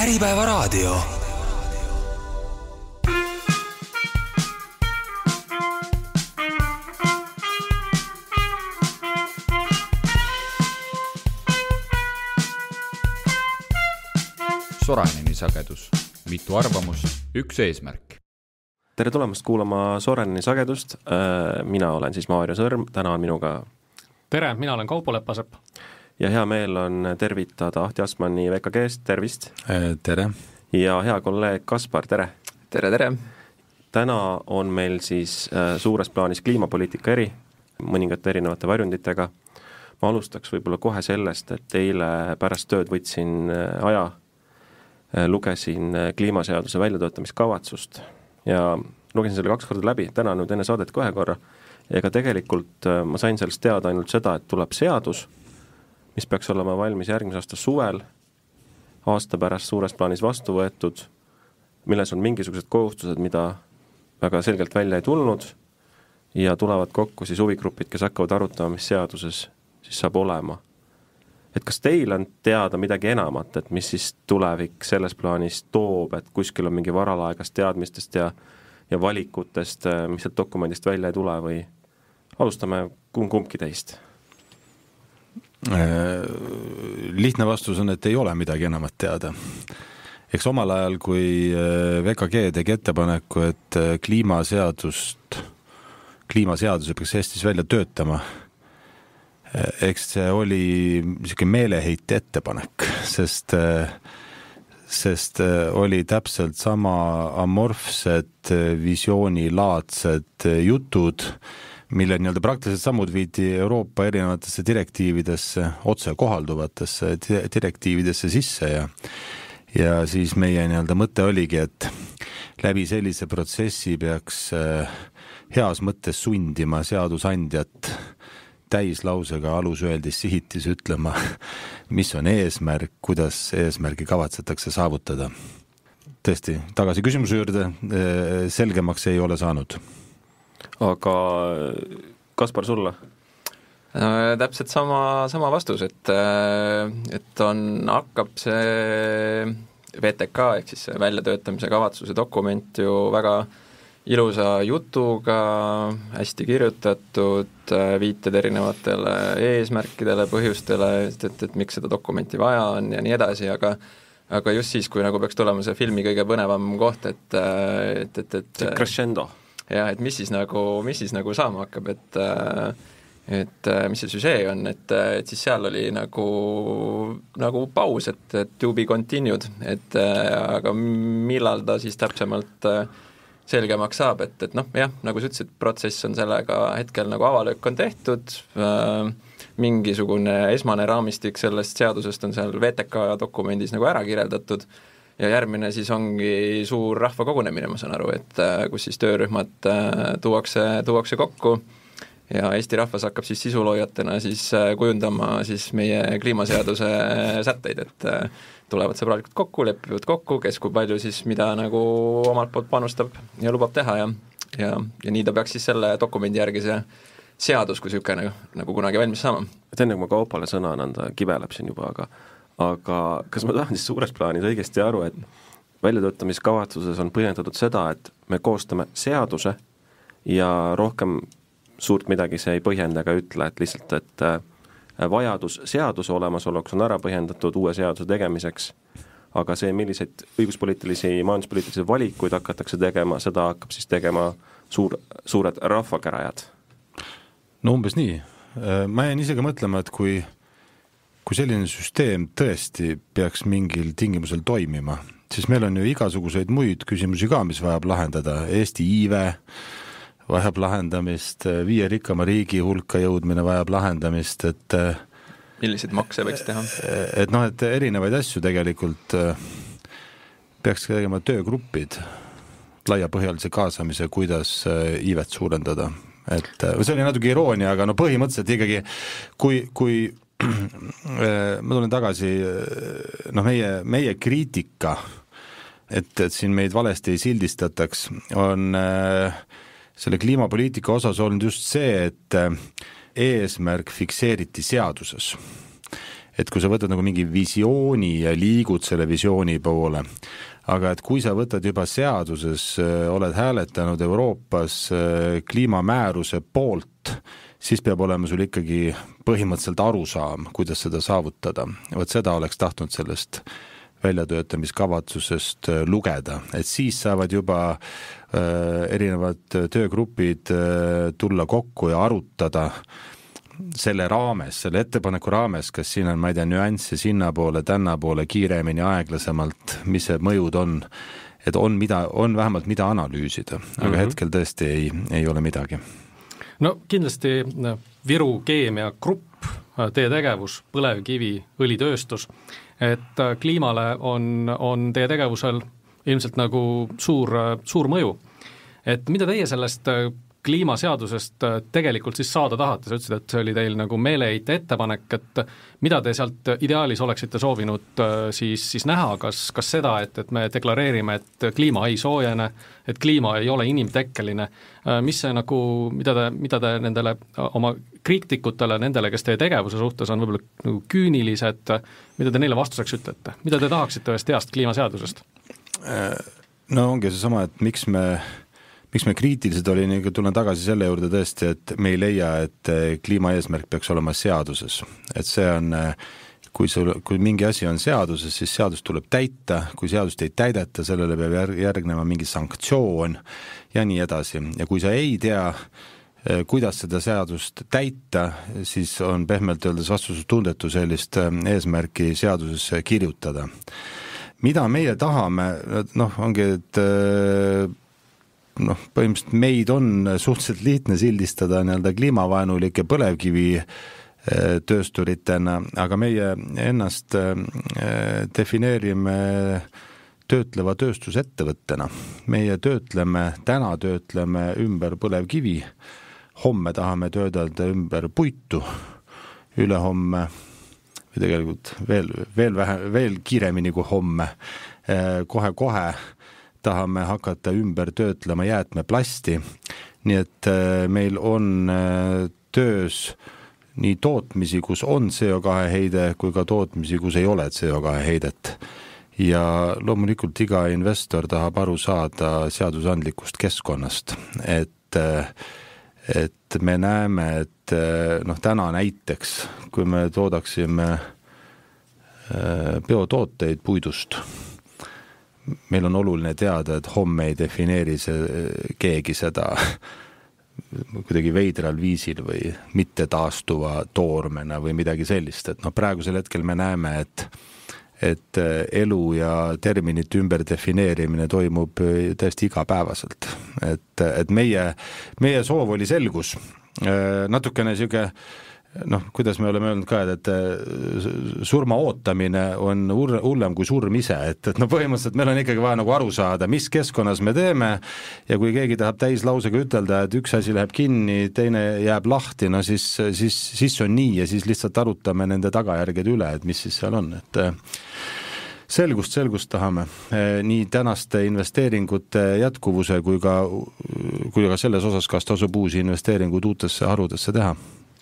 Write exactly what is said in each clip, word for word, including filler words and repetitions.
Äripäevaraadio. Sorenini sagedus. Mitu arvamust, üks eesmärk. Tere tulemast kuulama Sorenini sagedust. Mina olen siis Maarjo Sõrm, täna on minuga... Tere, mina olen Kaupo Lepasepp. Ja hea meel on tervitada Ahti Asmanni V K G-st, tervist. Tere. Ja hea kolleeg Kaspar, tere. Tere, tere. Täna on meil siis suures plaanis kliimapoliitika eri, mõningate erinevate varjunditega. Ma alustaks võib-olla kohe sellest, et eile pärast tööd võtsin aja, lugesin kliimaseaduse väljatöötamiskavatsust ja lugesin selle kaks korda läbi, täna nüüd enne saadet kohe korra. Ja ka tegelikult ma sain sellest teada ainult seda, et tuleb seadus, mis peaks olema valmis järgmise aasta suvel, aasta pärast suures plaanis vastu võetud, milles on mingisugused kohustused, mida väga selgelt välja ei tulnud ja tulevad kokku siis huvigrupid, kes hakkavad arutama, mis seaduses siis saab olema. Et kas teil on teada midagi enamat, et mis siis tulevik selles plaanis toob, et kuskil on mingi varalaegast teadmistest ja, ja valikutest, mis sealt dokumendist välja ei tule või alustame kumbki teist? Lihtne vastus on, et ei ole midagi enamat teada. Eks omal ajal, kui V K G tegi ettepaneku, et kliimaseadust, kliimaseaduse peaks Eestis välja töötama, eks see oli niisugune meeleheite ettepanek, sest, sest oli täpselt sama amorfsed visioonilaadsed jutud, mille nii-öelda praktiliselt sammud viidi Euroopa erinevatesse direktiividesse, otse kohalduvatesse direktiividesse sisse ja, ja siis meie nii-öelda mõte oligi, et läbi sellise protsessi peaks heas mõttes sundima seadusandjat täislausega alusöeldis sihitis ütlema, mis on eesmärk, kuidas eesmärgi kavatsetakse saavutada. Tõesti, tagasi küsimuse juurde, selgemaks ei ole saanud. Aga Kaspar, sulle? No, täpselt sama, sama vastus, et, et on, hakkab see V T K ehk siis väljatöötamise kavatsuse dokument ju väga ilusa jutuga, hästi kirjutatud, viited erinevatele eesmärkidele, põhjustele, et, et, et miks seda dokumenti vaja on ja nii edasi, aga aga just siis, kui nagu peaks tulema see filmi kõige põnevam koht, et et, et, et crescendo. Ja, et mis siis nagu, mis siis nagu saama hakkab, et, et mis see süžee on, et, et siis seal oli nagu, nagu paus, et, et to be continued, et aga millal ta siis täpsemalt selgemaks saab, et, et noh, jah, nagu sa ütlesid, protsess on sellega hetkel nagu avalöök on tehtud, mingisugune esmane raamistik sellest seadusest on seal V T K dokumendis nagu ära kirjeldatud ja järgmine siis ongi suur rahvakogunemine, ma saan aru, et kus siis töörühmad tuuakse, tuuakse kokku ja Eesti rahvas hakkab siis sisuloojatena siis kujundama siis meie kliimaseaduse sätteid, et tulevad sõbralikult kokku, lepivad kokku, kes kui palju siis mida nagu omalt poolt panustab ja lubab teha ja, ja, ja nii ta peaks siis selle dokumendi järgi see seadus, kui siuke nagu, nagu kunagi valmis saama. Et enne kui ma Kaupale sõna anda, kibeleb siin juba, aga aga kas ma tahan siis suures plaanis õigesti aru, et väljatöötamiskavatsuses on põhjendatud seda, et me koostame seaduse ja rohkem suurt midagi see ei põhjenda ega ütle, et lihtsalt, et vajadus seaduse olemasoluks on ära põhjendatud uue seaduse tegemiseks, aga see, milliseid õiguspoliitilisi, majanduspoliitilisi valikuid hakatakse tegema, seda hakkab siis tegema suur, suured rahvakärajad. No umbes nii. Ma jäin isegi mõtlema, et kui kui selline süsteem tõesti peaks mingil tingimusel toimima, siis meil on ju igasuguseid muid küsimusi ka, mis vajab lahendada. Eesti iive vajab lahendamist, viie rikkama riigi hulka jõudmine vajab lahendamist, et milliseid makse võiks teha? Et noh, et erinevaid asju tegelikult peaks tegema töögrupid laiapõhjalise kaasamise, kuidas iivet suurendada. Et see oli natuke iroonia, aga no põhimõtteliselt ikkagi, kui, kui ma tulen tagasi, noh, meie, meie kriitika, et, et siin meid valesti ei sildistataks, on selle kliimapoliitika osas olnud just see, et eesmärk fikseeriti seaduses. et kui sa võtad nagu mingi visiooni ja liigud selle visiooni poole, aga et kui sa võtad juba seaduses, oled hääletanud Euroopas kliimamääruse poolt, siis peab olema sul ikkagi põhimõtteliselt arusaam, kuidas seda saavutada. Võt seda oleks tahtnud sellest väljatöötamiskavatsusest lugeda, et siis saavad juba erinevad töögrupid tulla kokku ja arutada selle raames, selle ettepaneku raames, kas siin on, ma ei tea, nüansse sinna poole, tänna poole, kiiremini, aeglasemalt, mis see mõjud on, et on, mida, on vähemalt mida analüüsida, aga mm-hmm. hetkel tõesti ei, ei ole midagi. No kindlasti Viru Keemia Grupp, teie tegevus, põlevkivi, õlitööstus, et kliimale on, on teie tegevusel ilmselt nagu suur, suur mõju. Et mida teie sellest kliimaseadusest tegelikult siis saada tahate? Sa ütlesid, et see oli teil nagu meeleheite ettepanek, et mida te sealt ideaalis oleksite soovinud siis, siis näha, kas, kas seda, et, et me deklareerime, et kliima ei soojene, et kliima ei ole inimtekkeline, mis see nagu, mida te, mida te nendele oma kriitikutele, nendele, kes teie tegevuse suhtes on võib-olla nagu küünilised, mida te neile vastuseks ütlete? Mida te tahaksite ühest heast kliimaseadusest? No ongi see sama, et miks me miks me kriitilised oli, nii tulen tagasi selle juurde tõesti, et me ei leia, et kliimaeesmärk peaks olema seaduses. Et see on, kui, sul, kui mingi asi on seaduses, siis seadus tuleb täita, kui seadust ei täideta, sellele peab järgnema mingi sanktsioon ja nii edasi. Ja kui sa ei tea, kuidas seda seadust täita, siis on pehmelt öeldes vastutustundetu sellist eesmärki seadusesse kirjutada. Mida meie tahame, noh, ongi, et noh, põhimõtteliselt meid on suhteliselt lihtne sildistada nii-öelda kliimavaenulike põlevkivi töösturitena, aga meie ennast defineerime töötleva tööstusettevõttena. Meie töötleme, täna töötleme ümber põlevkivi, homme tahame töödelda ümber puitu, ülehomme või tegelikult veel, veel, vähe, veel kiiremini kui homme, kohe-kohe tahame hakata ümber töötlema jäätmeplasti, nii et meil on töös nii tootmisi, kus on C O kahe heide, kui ka tootmisi, kus ei ole C O kahe heidet. Ja loomulikult iga investor tahab aru saada seadusandlikust keskkonnast, et, et me näeme, et noh, täna näiteks, kui me toodaksime biotooteid puidust, meil on oluline teada, et homme ei defineeri see, keegi seda kuidagi veidral viisil või mitte taastuva toormena või midagi sellist. Et no praegusel hetkel me näeme, et, et elu ja terminit ümber defineerimine toimub täiesti igapäevaselt. Et, et meie, meie soov oli selgus. Natukene siuke noh, kuidas me oleme öelnud ka, et surma ootamine on hullem kui surm ise, et, et no põhimõtteliselt meil on ikkagi vaja nagu aru saada, mis keskkonnas me teeme ja kui keegi tahab täislausega ütelda, et üks asi läheb kinni, teine jääb lahti, no siis, siis, siis on nii ja siis lihtsalt arutame nende tagajärged üle, et mis siis seal on, et selgust, selgust tahame nii tänaste investeeringute jätkuvuse kui ka, kui ka selles osas, kas tasub uusi investeeringuid uutesse harudesse teha.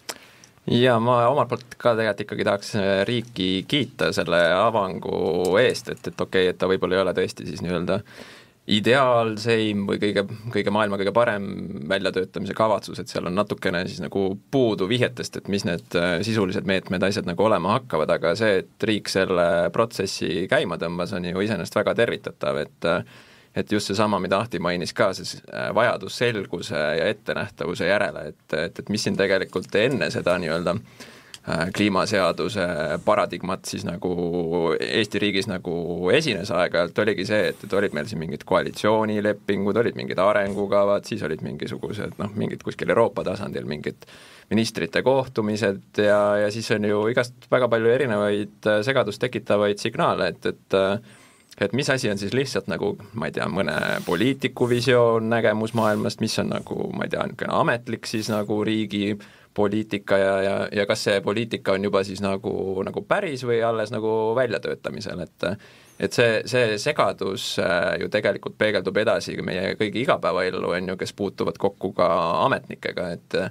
Ja ma omalt poolt ka tegelikult ikkagi tahaks riiki kiita selle avangu eest, et, et okei, okay, et ta võib-olla ei ole tõesti siis nii-öelda ideaalseim või kõige, kõige maailma kõige parem väljatöötamise kavatsus, et seal on natukene siis nagu puudu vihjetest, et mis need sisulised meetmed asjad nagu olema hakkavad, aga see, et riik selle protsessi käima tõmbas, on ju iseenesest väga tervitatav, et et just see sama, mida Ahti mainis ka, see vajadus selguse ja ettenähtavuse järele, et, et, et mis siin tegelikult enne seda nii-öelda kliimaseaduse paradigmat siis nagu Eesti riigis nagu esines aeg-ajalt, oligi see, et, et olid meil siin mingid koalitsioonilepingud, olid mingid arengukavad, siis olid mingisugused, noh, mingid kuskil Euroopa tasandil mingid ministrite kohtumised ja, ja siis on ju igast väga palju erinevaid segadust tekitavaid signaale, et, et et mis asi on siis lihtsalt nagu, ma ei tea, mõne poliitiku visioon, nägemus maailmast, mis on nagu, ma ei tea, ametlik siis nagu riigi poliitika ja, ja, ja kas see poliitika on juba siis nagu, nagu päris või alles nagu väljatöötamisel, et et see, see segadus ju tegelikult peegeldub edasi meie kõigi igapäevaellu, on ju, kes puutuvad kokku ka ametnikega, et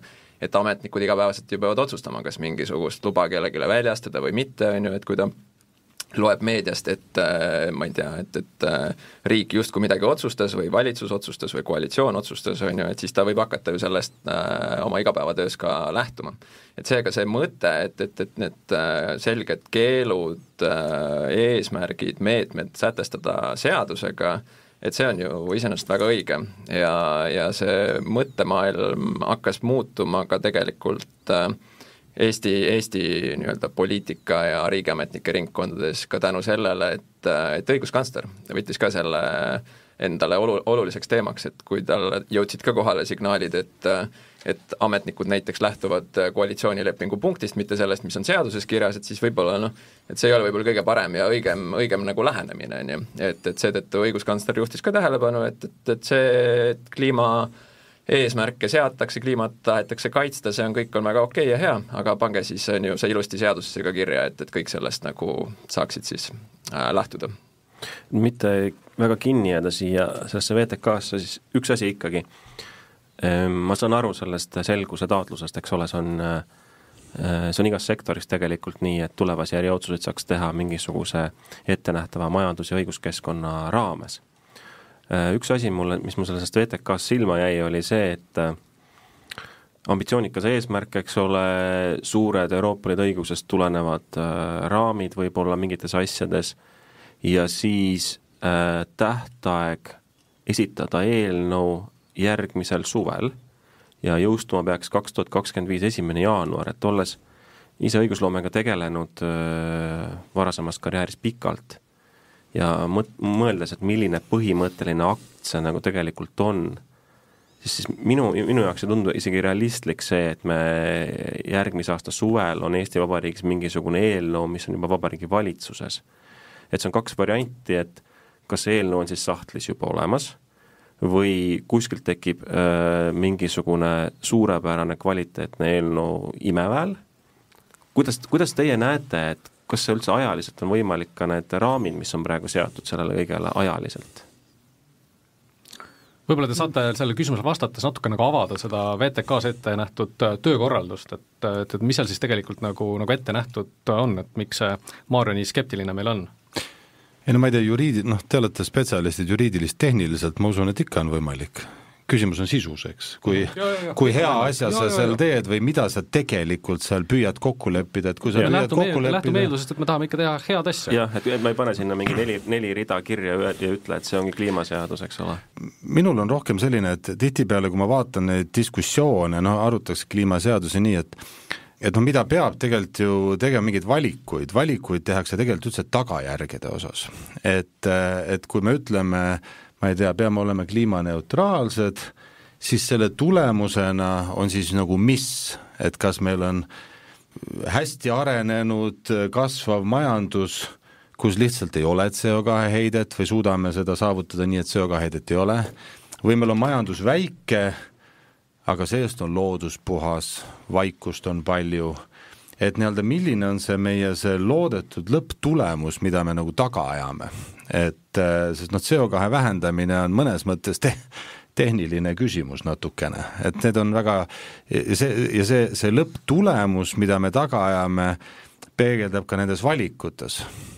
et ametnikud igapäevaselt ju peavad otsustama, kas mingisugust luba kellegile väljastada või mitte, on ju, et kui ta loeb meediast, et ma ei tea, et, et riik justkui midagi otsustas või valitsus otsustas või koalitsioon otsustas, on ju, et siis ta võib hakata ju sellest äh, oma igapäevatöös ka lähtuma. Et seega see mõte, et, et, et need selged keelud, äh, eesmärgid, meetmed sätestada seadusega, et see on ju iseenesest väga õige ja, ja see mõttemaailm hakkas muutuma ka tegelikult äh, Eesti, Eesti nii-öelda poliitika ja riigiametnike ringkondades ka tänu sellele, et, et õiguskantsler võttis ka selle endale olu, oluliseks teemaks, et kui tal jõudsid ka kohale signaalid, et, et ametnikud näiteks lähtuvad koalitsioonilepingu punktist, mitte sellest, mis on seaduses kirjas, et siis võib-olla noh, et see ei ole võib-olla kõige parem ja õigem, õigem nagu lähenemine, on ju. Et, et seetõttu õiguskantsler juhtis ka tähelepanu, et, et, et see et kliima eesmärke seatakse, kliimat tahetakse kaitsta, see on kõik on väga okei ja hea, aga pange siis on ju see ilusti seadusesse ka kirja, et, et kõik sellest nagu saaksid siis äh, lähtuda. Mitte väga kinni jääda siia sellesse V T K-sse, siis üks asi ikkagi. Ma saan aru sellest selguse taotlusest, eks ole, see on, see on igas sektoris tegelikult nii, et tulevasi äriotsuseid saaks teha mingisuguse ettenähtava majandus- ja õiguskeskkonna raames. Üks asi, mulle, mis mul sellest V T K-st silma jäi, oli see, et ambitsioonikas eesmärk, eks ole, suured Euroopa Liidu õigusest tulenevad raamid võib-olla mingites asjades ja siis äh, tähtaeg esitada eelnõu järgmisel suvel ja jõustuma peaks kaks tuhat kakskümmend viis esimene jaanuar, et olles ise õigusloomega tegelenud äh, varasemast karjääris pikalt ja mõt- mõeldes, et milline põhimõtteline akt see nagu tegelikult on, siis, siis minu, minu jaoks ei tundu isegi realistlik see, et me järgmise aasta suvel on Eesti Vabariigis mingisugune eelnõu, mis on juba Vabariigi valitsuses. Et see on kaks varianti, et kas see eelnõu on siis sahtlis juba olemas või kuskilt tekib äh, mingisugune suurepärane kvaliteetne eelnõu imeväel. Kuidas, kuidas teie näete, et kas see üldse ajaliselt on võimalik ka need raamid, mis on praegu seatud sellele kõigele ajaliselt? Võib-olla te saate selle küsimusele vastates natuke nagu avada seda V T K-s ette nähtud töökorraldust, et, et, et mis seal siis tegelikult nagu, nagu ette nähtud on, et miks see Maarja nii skeptiline meil on? Ei no ma ei tea, juriidi, noh, te olete spetsialistid juriidilist tehniliselt, ma usun, et ikka on võimalik. Küsimus on sisus, eks, kui, ja, ja, ja. kui hea asja ja, sa ja, seal teed või mida sa tegelikult seal püüad kokku leppida, et kui sa püüad kokku leppida... Lähtume eeldusest, et me tahame ikka teha head asja. Jah, et ma ei pane sinna mingi neli, neli rida kirja ja ütle, et see ongi kliimaseadus, eks ole. Minul on rohkem selline, et tihtipeale, kui ma vaatan neid diskussioone, no arutaks kliimaseadusi nii, et et no mida peab tegelikult ju tegema mingeid valikuid, valikuid tehakse tegelikult üldse tagajärgede osas. Et, et kui me ütleme, ma ei tea, peame olema kliimaneutraalsed, siis selle tulemusena on siis nagu mis, et kas meil on hästi arenenud kasvav majandus, kus lihtsalt ei ole C O kahe heidet või suudame seda saavutada nii, et C O kahe heidet ei ole, või meil on majandus väike, aga seest on loodus puhas, vaikust on palju, et nii-öelda milline on see meie see loodetud lõpptulemus, mida me nagu taga ajame. Et sest noh, C O kahe vähendamine on mõnes mõttes te- tehniline küsimus natukene, et need on väga, ja see, ja see, see lõpptulemus, mida me taga ajame, peegeldab ka nendes valikutes.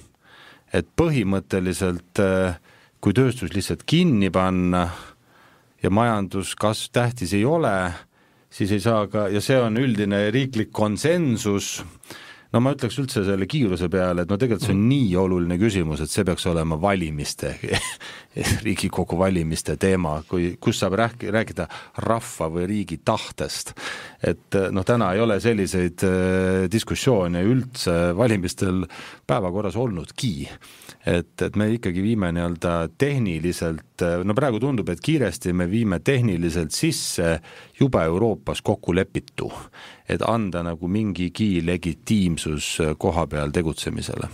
Et põhimõtteliselt, kui tööstus lihtsalt kinni panna, ja majanduskasv tähtis ei ole, siis ei saa ka, ja see on üldine riiklik konsensus, no ma ütleks üldse selle kiiruse peale, et no tegelikult see on nii oluline küsimus, et see peaks olema valimiste, Riigikogu valimiste teema, kui, kus saab rääk, rääkida rahva või riigi tahtest. Et noh, täna ei ole selliseid diskussioone üldse valimistel päevakorras olnudki. Et, et me ikkagi viime nii-öelda tehniliselt, no praegu tundub, et kiiresti me viime tehniliselt sisse juba Euroopas kokku lepitu, et anda nagu mingigi legitiimsus koha peal tegutsemisele.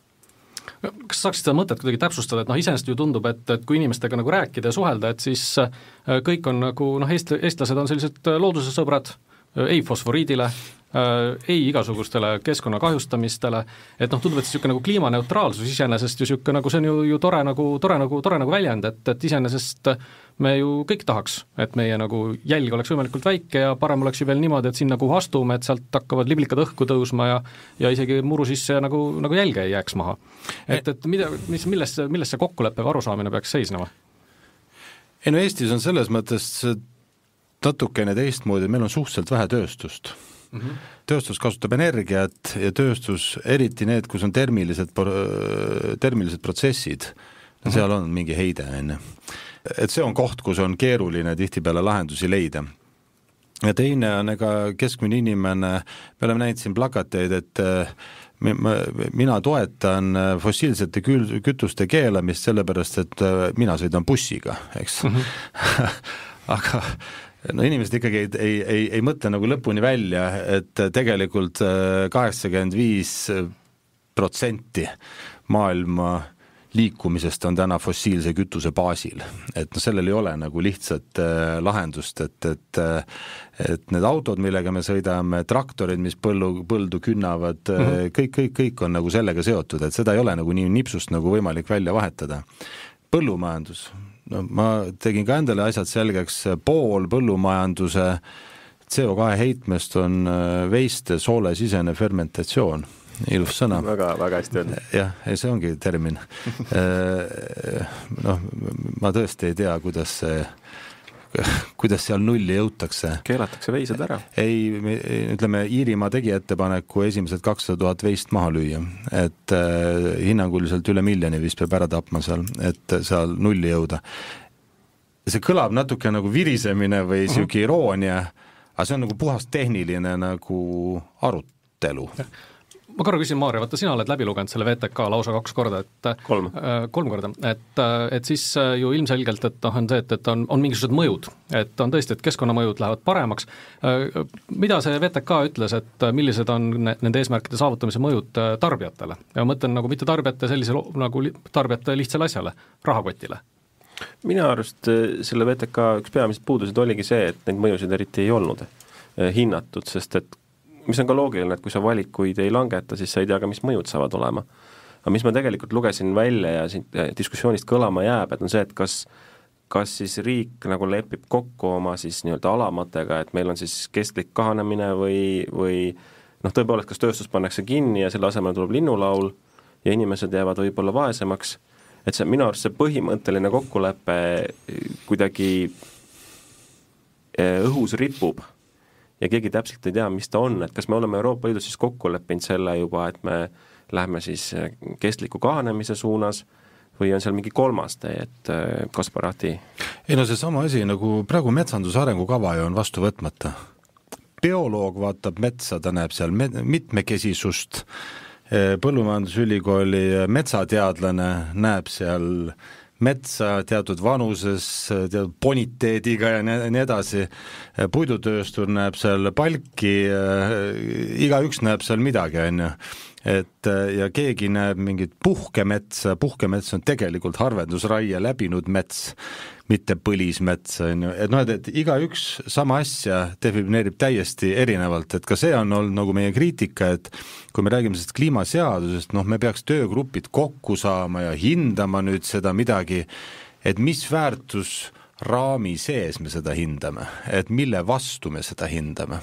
Kas saaksid seda mõtet kuidagi täpsustada, et noh, iseenesest ju tundub, et, et kui inimestega nagu rääkida ja suhelda, et siis kõik on nagu, noh, eest, eestlased on sellised looduse sõbrad, ei fosforiidile, ei igasugustele keskkonna kahjustamistele, et noh, tundub, et niisugune nagu kliimaneutraalsus iseenesest ju niisugune nagu see on ju, ju tore nagu, tore nagu, tore nagu väljend, et, et iseenesest me ju kõik tahaks, et meie nagu jälg oleks võimalikult väike ja parem oleks ju veel niimoodi, et sinna kuhu astume, et sealt hakkavad liblikad õhku tõusma ja ja isegi muru sisse nagu, nagu jälge ei jääks maha. Et, et mida, mis, millest, millest see kokkuleppe või arusaamine peaks seisnema? Ei no Eestis on selles mõttes natukene teistmoodi, meil on suhteliselt vähe tööstust. Mm-hmm. Tööstus kasutab energiat ja tööstus, eriti need, kus on termilised, termilised protsessid, mm-hmm. seal on mingi heide, enne. Et see on koht, kus on keeruline tihtipeale lahendusi leida. Ja teine on ega keskmine inimene, me oleme näinud siin plakateid, et mina toetan fossiilsete kütuste keelamist sellepärast, et mina sõidan bussiga, eks. Mm-hmm. Aga no inimesed ikkagi ei, ei, ei, ei mõtle nagu lõpuni välja, et tegelikult kaheksakümmend viis protsenti maailma liikumisest on täna fossiilse kütuse baasil. Et no sellel ei ole nagu lihtsat lahendust, et, et, et need autod, millega me sõidame, traktorid, mis põllu, põldu künnavad, mm-hmm. kõik, kõik, kõik on nagu sellega seotud, et seda ei ole nagu nii nipsust nagu võimalik välja vahetada. Põllumajandus. No, ma tegin ka endale asjad selgeks, pool põllumajanduse C O kahe heitmest on veiste soole sisene fermentatsioon. Ilus sõna. Väga, väga hästi öelnud. Jah, see ongi termin. noh, ma tõesti ei tea, kuidas see kuidas seal nulli jõutakse. Keelatakse veised ära. Ei, ütleme, Iirimaa tegi ettepaneku esimesed kakssada tuhat veist maha lüüa, et äh, hinnanguliselt üle miljoni vist peab ära tapma seal, et seal nulli jõuda. See kõlab natuke nagu virisemine või uh-huh. siuke iroonia, aga see on nagu puhast tehniline nagu arutelu. Ma korra küsin, Maarja, vaata sina oled läbi lugenud selle V T K lausa kaks korda, et kolm, äh, kolm korda, et, et siis ju ilmselgelt, et on see, et, et on, on mingisugused mõjud, et on tõesti, et keskkonnamõjud lähevad paremaks. Mida see V T K ütles, et millised on nende eesmärkide saavutamise mõjud tarbijatele? Ja ma mõtlen nagu mitte tarbijate sellise nagu tarbijate lihtsale asjale, rahakotile. Mina arust selle V T K üks peamised puudused oligi see, et neid mõjusid eriti ei olnud hinnatud, sest et mis on ka loogiline, et kui sa valikuid ei langeta, siis sa ei tea ka, mis mõjud saavad olema. Aga mis ma tegelikult lugesin välja ja siin diskussioonist kõlama jääb, et on see, et kas, kas siis riik nagu lepib kokku oma siis nii-öelda alamatega, et meil on siis kestlik kahanemine või, või noh, tõepoolest, kas tööstus pannakse kinni ja selle asemel tuleb linnulaul ja inimesed jäävad võib-olla vaesemaks, et see minu arust see põhimõtteline kokkulepe kuidagi õhus ripub ja keegi täpselt ei tea, mis ta on, et kas me oleme Euroopa Liidus siis kokku leppinud selle juba, et me lähme siis kestliku kahanemise suunas või on seal mingi kolmas tee, et Kaspar Ahti? Ei no see sama asi, nagu praegu metsanduse arengukava ju on vastu võtmata. Bioloog vaatab metsa, ta näeb seal mitmekesisust, Põllumajandusülikooli metsateadlane näeb seal metsa teatud vanuses, teatud boniteediga ja nii edasi. Puidutööstur näeb seal palki, igaüks näeb seal midagi, on ju. Et, ja keegi näeb mingit puhkemetsa, puhkemets on tegelikult harvendusraie läbinud mets, mitte põlismets, on ju. Et noh, et, et iga üks sama asja defineerib täiesti erinevalt, et ka see on olnud nagu meie kriitika, et kui me räägime sellest kliimaseadusest, noh, me peaks töögrupid kokku saama ja hindama nüüd seda midagi, et mis väärtus raami sees me seda hindame, et mille vastu me seda hindame.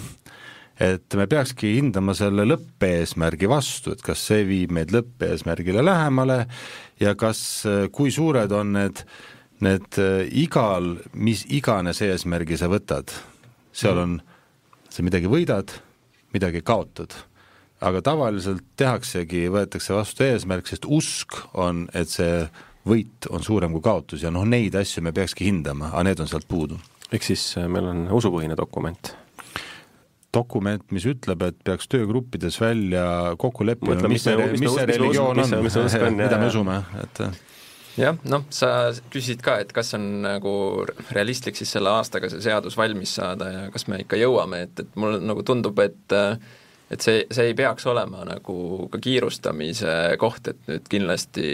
Et me peakski hindama selle lõppeesmärgi vastu, et kas see viib meid lõppeesmärgile lähemale ja kas, kui suured on need, need igal, mis iganes eesmärgi sa võtad. Seal on, sa midagi võidad, midagi kaotad. Aga tavaliselt tehaksegi, võetakse vastu eesmärk, sest usk on, et see võit on suurem kui kaotus ja noh, neid asju me peakski hindama, aga need on sealt puudu. Ehk siis meil on usupõhine dokument. Dokument, mis ütleb, et peaks töögruppides välja kokku leppima, mis see, mis see religioon on, mida me usume. Et... jah, noh, sa küsisid ka, et kas on nagu realistlik siis selle aastaga see seadus valmis saada ja kas me ikka jõuame, et, et mul nagu tundub, et et see, see ei peaks olema nagu ka kiirustamise koht, et nüüd kindlasti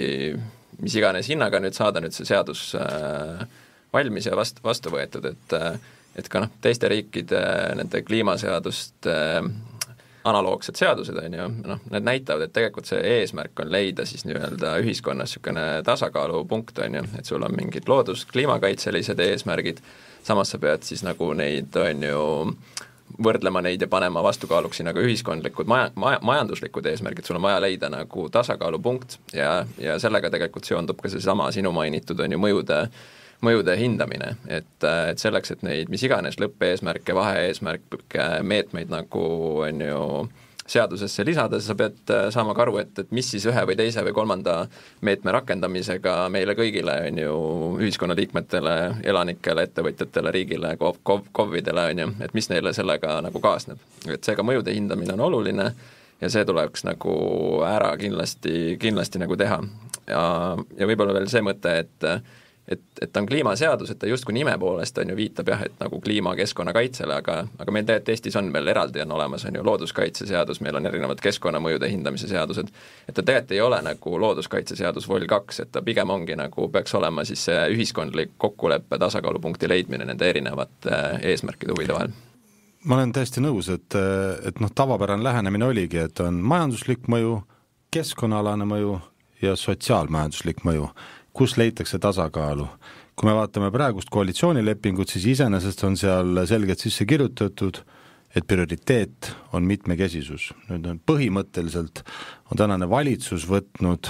mis iganes hinnaga nüüd saada nüüd see seadus valmis ja vastu, vastu võetud, et et ka noh, teiste riikide nende kliimaseaduste analoogsed seadused on ju, noh, need näitavad, et tegelikult see eesmärk on leida siis nii-öelda ühiskonnas niisugune tasakaalupunkt on ju, et sul on mingid loodus, kliimakaitselised eesmärgid, samas sa pead siis nagu neid on ju võrdlema neid ja panema vastukaaluksi nagu ühiskondlikud maja, maja, majanduslikud eesmärgid, sul on vaja leida nagu tasakaalupunkt ja, ja sellega tegelikult seondub ka see sama sinu mainitud on ju mõjude mõjude hindamine, et, et selleks, et neid mis iganes lõppeesmärke, vaheeesmärke, meetmeid nagu on ju seadusesse lisada, sa pead saama ka aru, et, et mis siis ühe või teise või kolmanda meetme rakendamisega meile kõigile on ju ühiskonnaliikmetele, elanikele, ettevõtjatele, riigile, kov, kov, kovidele on ju, et mis neile sellega nagu kaasneb. Et seega mõjude hindamine on oluline ja see tuleks nagu ära kindlasti, kindlasti nagu teha. Ja, ja võib-olla veel see mõte, et et, et ta on kliimaseadus, et ta justkui nime poolest on ju viitab jah, et nagu kliima keskkonnakaitsele, aga, aga meil tegelikult Eestis on veel eraldi on olemas, on ju looduskaitseseadus, meil on erinevad keskkonnamõjude hindamise seadused, et ta tegelikult ei ole nagu looduskaitseseadus vol kaks, et ta pigem ongi nagu peaks olema siis see ühiskondlik kokkuleppe tasakaalupunkti leidmine nende erinevate eesmärkide huvide vahel. Ma olen täiesti nõus, et, et noh, tavapärane lähenemine oligi, et on majanduslik mõju, keskkonnaalane mõju ja sotsiaalmajanduslik mõju, kus leitakse tasakaalu. Kui me vaatame praegust koalitsioonilepingut, siis iseenesest on seal selgelt sisse kirjutatud, et prioriteet on mitmekesisus. Nüüd on põhimõtteliselt on tänane valitsus võtnud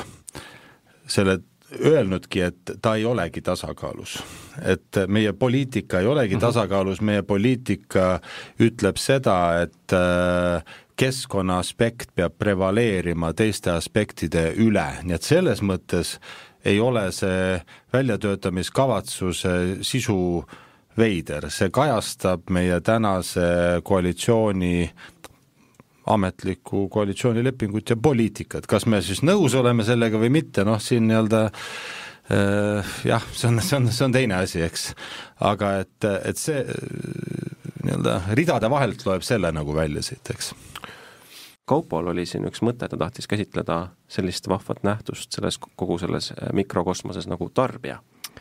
selle, öelnudki, et ta ei olegi tasakaalus. Et meie poliitika ei olegi tasakaalus, meie poliitika ütleb seda, et keskkonna aspekt peab prevaleerima teiste aspektide üle. Nii et selles mõttes ei ole see väljatöötamiskavatsuse sisu veider. See kajastab meie tänase koalitsiooni, ametlikku koalitsioonilepingut ja poliitikat. Kas me siis nõus oleme sellega või mitte, noh siin nii-öelda äh, jah, see on, see, on, see on teine asi, eks. Aga et, et see nii-öelda ridade vahelt loeb selle nagu välja siit, eks. Kaupol oli siin üks mõte, ta tahtis käsitleda sellist vahvat nähtust selles kogu selles mikrokosmoses nagu tarbija.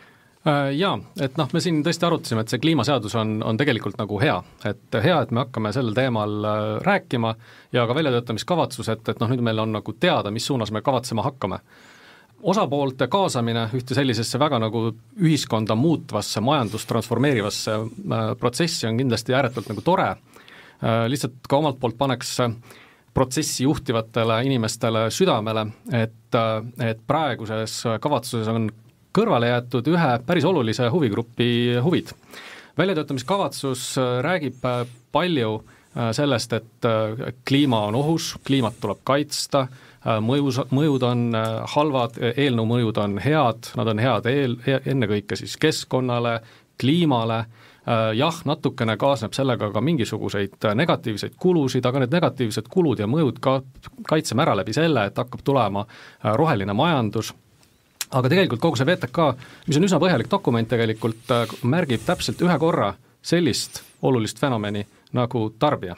Jaa, et noh, me siin tõesti arutasime, et see kliimaseadus on, on tegelikult nagu hea, et hea, et me hakkame sellel teemal rääkima ja ka väljatöötamiskavatsus, et, et noh, nüüd meil on nagu teada, mis suunas me kavatsema hakkame. Osapoolte kaasamine ühte sellisesse väga nagu ühiskonda muutvasse, majandust transformeerivasse protsessi on kindlasti ääretult nagu tore, lihtsalt ka omalt poolt paneks protsessi juhtivatele inimestele südamele, et, et praeguses kavatsuses on kõrvale jäetud ühe päris olulise huvigrupi huvid. Väljatöötamiskavatsus räägib palju sellest, et kliima on ohus, kliimat tuleb kaitsta, mõjus, mõjud on halvad, eelnõu mõjud on head, nad on head eel, ennekõike siis keskkonnale, kliimale, jah, natukene kaasneb sellega ka mingisuguseid negatiivseid kulusid, aga need negatiivsed kulud ja mõjud ka kaitseme ära läbi selle, et hakkab tulema roheline majandus. Aga tegelikult kogu see V T K, mis on üsna põhjalik dokument tegelikult, märgib täpselt ühe korra sellist olulist fenomeni nagu tarbija.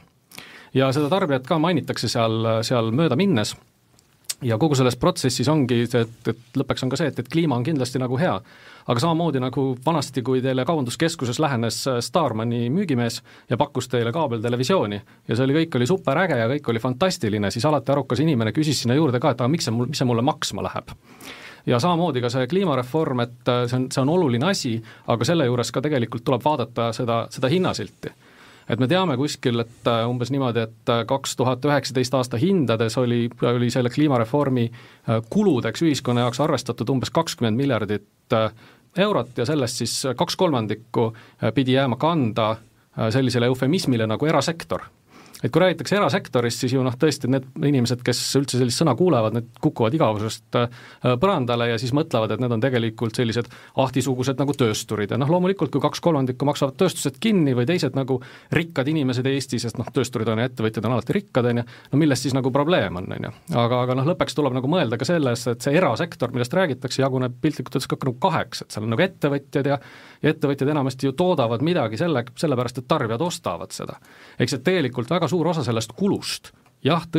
Ja seda tarbijat ka mainitakse seal, seal mööda minnes. Ja kogu selles protsessis ongi, et, et lõppeks on ka see, et, et kliima on kindlasti nagu hea. Aga samamoodi nagu vanasti, kui teile kaubanduskeskuses lähenes Starmani müügimees ja pakkus teile kaabeltelevisiooni ja see oli, kõik oli super äge ja kõik oli fantastiline, siis alati arukas inimene küsis sinna juurde ka, et aga miks see, mis see mulle maksma läheb. Ja samamoodi ka see kliimareform, et see on, see on oluline asi, aga selle juures ka tegelikult tuleb vaadata seda, seda hinnasilti. Et me teame kuskil, et umbes niimoodi, et kaks tuhat üheksateist aasta hindades oli, oli selle kliimareformi kuludeks ühiskonna jaoks arvestatud umbes kakskümmend miljardit eurot ja sellest siis kaks kolmandikku pidi jääma kanda sellisele eufemismile nagu erasektor. Et kui räägitakse erasektorist, siis ju noh, tõesti need inimesed, kes üldse sellist sõna kuulevad, need kukuvad igavusest põrandale ja siis mõtlevad, et need on tegelikult sellised ahtisugused nagu töösturid. Ja noh, loomulikult, kui kaks kolmandikku maksavad tööstused kinni või teised nagu rikkad inimesed Eestis, sest noh, töösturid on ja ettevõtjad on alati rikkad, on ja, no millest siis nagu probleem on, on ja. Aga, aga noh, lõppeks tuleb nagu mõelda ka selles, et see erasektor, millest räägitakse, jaguneb piltlikult ütles ka nagu kaheks, et seal on nagu ettevõtjad ja, ja ettevõtjad enamasti ju toodavad midagi selle, sellepärast, et tarbijad ostavad seda. Eks see tegelikult väga suur osa sellest kulust, jah, tõsi,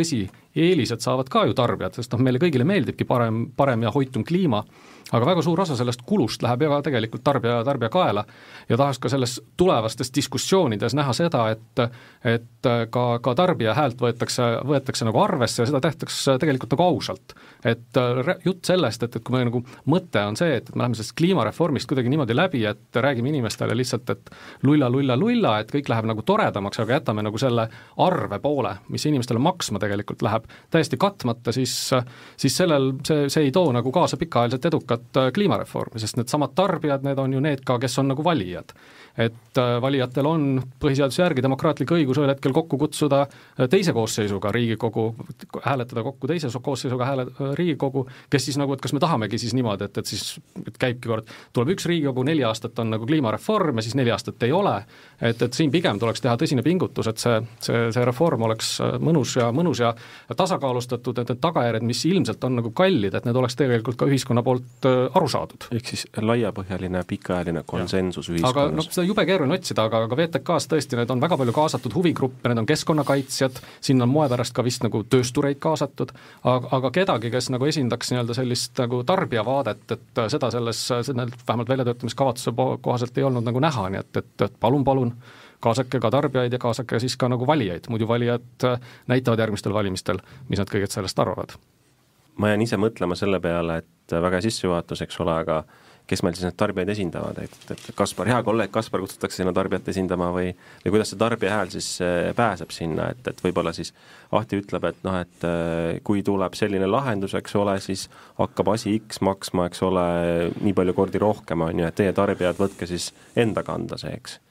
eelised saavad ka ju tarbijad, sest noh, meile kõigile meeldibki parem, parem ja hoitum kliima, aga väga suur osa sellest kulust läheb ja tegelikult tarbija, tarbija kaela ja tahaks ka selles tulevastes diskussioonides näha seda, et, et ka, ka tarbija häält võetakse, võetakse nagu arvesse ja seda tehtakse tegelikult nagu ausalt. Et jutt sellest, et, et kui me nagu mõte on see, et me läheme sellest kliimareformist kuidagi niimoodi läbi, et räägime inimestele lihtsalt, et lulla, lulla, lulla, et kõik läheb nagu toredamaks, aga jätame nagu selle arve poole, mis inimestele maksma tegelikult läheb täiesti katmata, siis, siis sellel see, see ei too nagu kaasa pikaajaliselt edukat kliimareformi, sest need samad tarbijad, need on ju need ka, kes on nagu valijad. Et valijatel on põhiseaduse järgi demokraatlik õigus ühel hetkel kokku kutsuda teise koosseisuga Riigikogu, hääletada kokku teise koosseisuga hääle, Riigikogu, kes siis nagu, et kas me tahamegi siis niimoodi, et, et siis et käibki kord, tuleb üks Riigikogu, neli aastat on nagu kliimareform ja siis neli aastat ei ole, et, et siin pigem tuleks teha tõsine pingutus, et see, see, see reform oleks mõnus ja mõnus ja tasakaalustatud, et need tagajärjed, mis ilmselt on nagu kallid, et need oleks tegelikult ka ühiskonna poolt aru saadud. Ehk siis laiapõhjaline, pikaajaline konsensus ja. Ühiskonnas. Aga no, seda jube keeruline otsida, aga, aga V T K-s tõesti need on väga palju kaasatud huvigruppe, need on keskkonnakaitsjad, siin on moe pärast ka vist nagu tööstureid kaasatud, aga, aga kedagi, kes nagu esindaks nii-öelda sellist nagu tarbijavaadet, et seda selles, vähemalt väljatöötamiskavatsuse kohaselt ei olnud nagu näha, nii et, et, et palun, palun, kaasake ka tarbijaid ja kaasake siis ka nagu valijaid, muidu valijad näitavad järgmistel valimistel, mis nad kõigest sellest arvavad. Ma jään ise mõtlema selle peale, et väga sissejuhatus, eks ole, aga kes meil siis need tarbijaid esindavad, et, et Kaspar, hea kolleeg Kaspar kutsutakse sinna tarbijat esindama või, või kuidas see tarbija hääl siis pääseb sinna, et, et võib-olla siis Ahti ütleb, et noh, et kui tuleb selline lahendus, eks ole, siis hakkab asi X maksma, eks ole, nii palju kordi rohkem on ju, et teie tarbijad võtke siis enda kanda see, eks.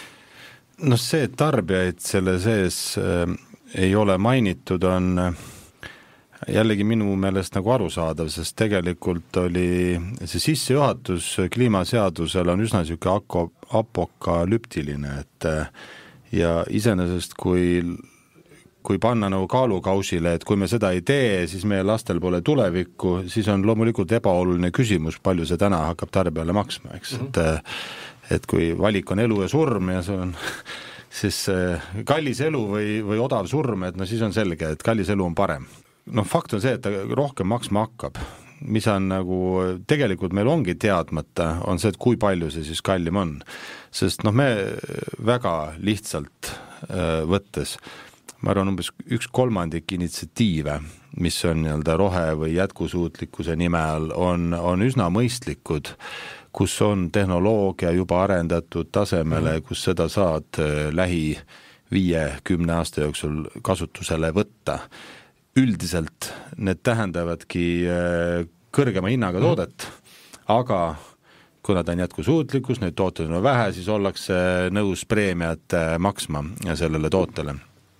No see, et tarbijaid selle sees äh, ei ole mainitud, on äh, jällegi minu meelest nagu arusaadav, sest tegelikult oli see sissejuhatus kliimaseadusel on üsna siuke apokalüptiline, et ja iseenesest kui, kui panna nagu kaalukausile, et kui me seda ei tee, siis meie lastel pole tulevikku, siis on loomulikult ebaoluline küsimus, palju see täna hakkab tarbijale maksma, eks, mm-hmm. et, et kui valik on elu ja surm ja see on siis kallis elu või, või odav surm, et no siis on selge, et kallis elu on parem. Noh, fakt on see, et ta rohkem maksma hakkab, mis on nagu, tegelikult meil ongi teadmata, on see, et kui palju see siis kallim on. Sest noh, me väga lihtsalt äh, võttes, ma arvan umbes üks kolmandik initsiatiive, mis on nii-öelda rohe või jätkusuutlikkuse nime all, on, on üsna mõistlikud, kus on tehnoloogia juba arendatud tasemele, kus seda saad äh, lähi viie, kümne aasta jooksul kasutusele võtta. Üldiselt need tähendavadki kõrgema hinnaga toodet, aga kuna ta on jätkusuutlikkus, neid tooted on vähe, siis ollakse nõus preemiat maksma sellele tootele.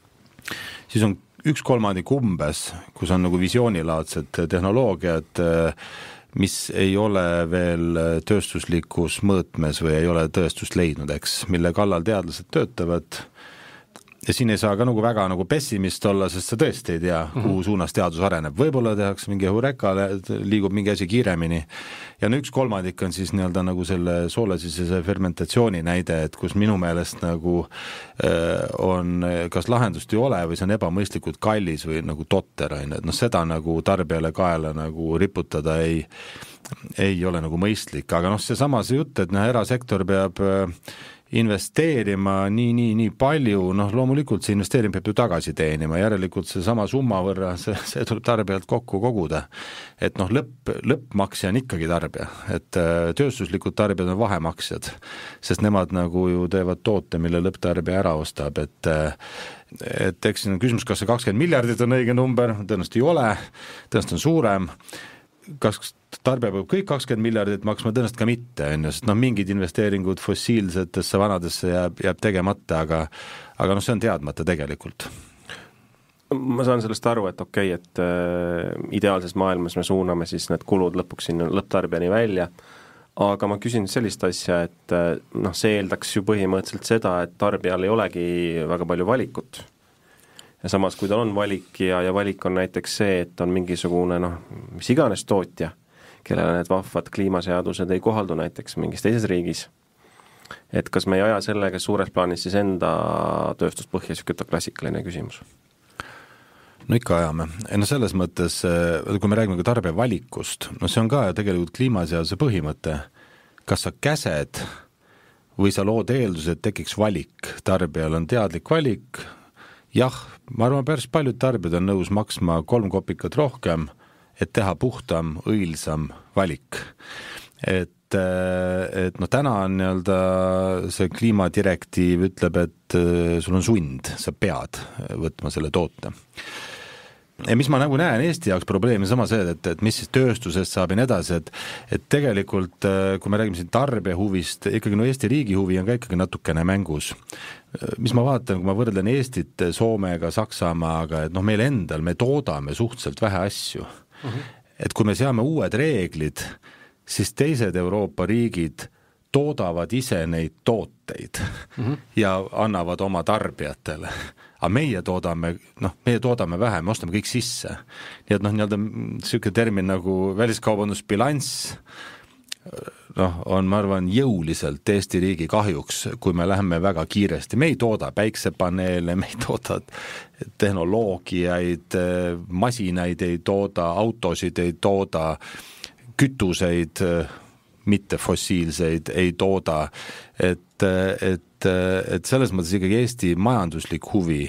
Siis on üks kolmandik umbes, kus on nagu visioonilaadsed tehnoloogiad, mis ei ole veel tööstuslikus mõõtmes või ei ole tõestust leidnud, eks, mille kallal teadlased töötavad. Ja siin ei saa ka nagu väga nagu pessimist olla, sest sa tõesti ei tea, kuhu suunas teadus areneb. Võib-olla tehakse mingi hurekale, liigub mingi asi kiiremini. Ja no üks kolmandik on siis nii-öelda nagu selle soolesisese fermentatsiooni näide, et kus minu meelest nagu on, kas lahendust ei ole või see on ebamõistlikult kallis või nagu totter, et no seda nagu tarbijale kaela nagu riputada ei, ei ole nagu mõistlik. Aga noh, see sama see jutt, et noh, erasektor peab investeerima nii, nii, nii palju, noh loomulikult see investeerim peab ju tagasi teenima, järelikult see sama summa võrra, see, see tuleb tarbijalt kokku koguda. Et noh, lõpp, lõppmaksja on ikkagi tarbija, et tööstuslikud tarbijad on vahemaksjad, sest nemad nagu ju teevad toote, mille lõpptarbija ära ostab, et et eks siin on küsimus, kas see kakskümmend miljardit on õige number, tõenäoliselt ei ole, tõenäoliselt on suurem, kas tarbija peab kõik kakskümmend miljardit maksma, tõenäoliselt ka mitte, sest noh, mingid investeeringud fossiilsetesse vanadesse jääb, jääb tegemata, aga, aga noh, see on teadmata tegelikult. Ma saan sellest aru, et okei, okay, et äh, ideaalses maailmas me suuname siis need kulud lõpuks sinna lõpptarbijani välja, aga ma küsin sellist asja, et äh, noh, see eeldaks ju põhimõtteliselt seda, et tarbijal ei olegi väga palju valikut. Ja samas, kui tal on valik ja, ja valik on näiteks see, et on mingisugune noh, mis iganes tootja, kellele need vahvad kliimaseadused ei kohaldu näiteks mingis teises riigis. Et kas me ei aja sellega suures plaanis siis enda tööstuspõhja süküta klassikaline küsimus? no ikka ajame. No selles mõttes, kui me räägime ka tarbija valikust, no see on ka tegelikult kliimaseaduse põhimõte. Kas sa käsed või sa lood eeldused, et tekiks valik. Tarbijal on teadlik valik. Jah, ma arvan, päris paljud tarbijad on nõus maksma kolm kopikat rohkem, et teha puhtam, õilsam valik. Et et no täna on nii-öelda see kliimadirektiiv ütleb, et sul on sund, sa pead võtma selle toote. Ja mis ma nagu näen Eesti jaoks probleemi sama see, et, et mis siis tööstusest saab ja nii edasi, et, et tegelikult, kui me räägime siin tarbija huvist, ikkagi no Eesti riigi huvi on ka ikkagi natukene mängus. Mis ma vaatan, kui ma võrdlen Eestit Soomega, Saksamaaga, et noh, meil endal me toodame suhteliselt vähe asju. Uh-huh. Et kui me seame uued reeglid, siis teised Euroopa riigid toodavad ise neid tooteid mm-hmm. ja annavad oma tarbijatele. Aga meie toodame, noh, meie toodame vähe, me ostame kõik sisse. Nii et noh, nii-öelda selline termin nagu väliskaubandusbilanss noh, on, ma arvan, jõuliselt Eesti riigi kahjuks, kui me läheme väga kiiresti. Me ei tooda päiksepaneele, me ei tooda tehnoloogiaid, masinaid ei tooda, autosid ei tooda, kütuseid, mitte fossiilseid ei tooda, et, et, et selles mõttes ikkagi Eesti majanduslik huvi